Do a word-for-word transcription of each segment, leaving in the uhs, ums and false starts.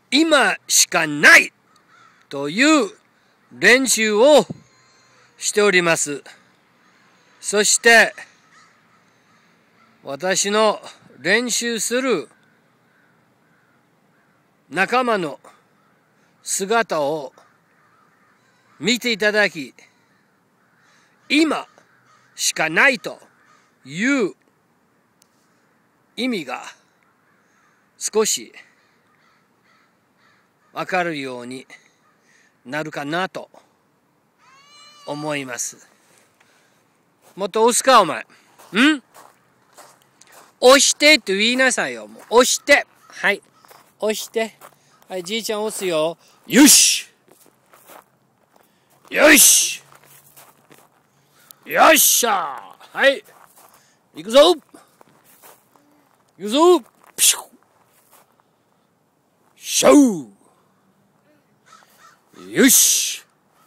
今しかないという練習をしております。そして私の練習する仲間の姿を見ていただき、今しかないという意味が少しわかるようになるかなと思います。もっと押すかお前。ん押してと言いなさいよ。もう押して。はい。押して。はい、じいちゃん押すよ。よしよしよっしゃー。はい。行くぞ行くぞピシュッシャウよし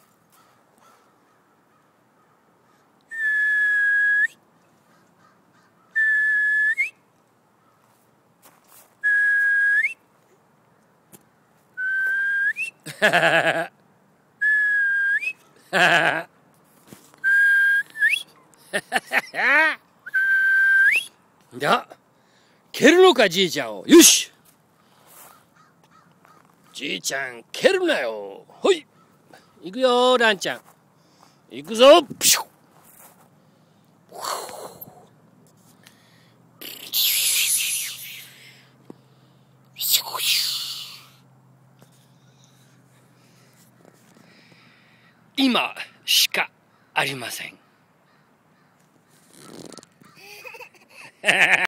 ははははじゃあ蹴るのかじいちゃんを。よしじいちゃん蹴るなよ。ほい行くよランちゃん行くぞピシュッ今しかありません。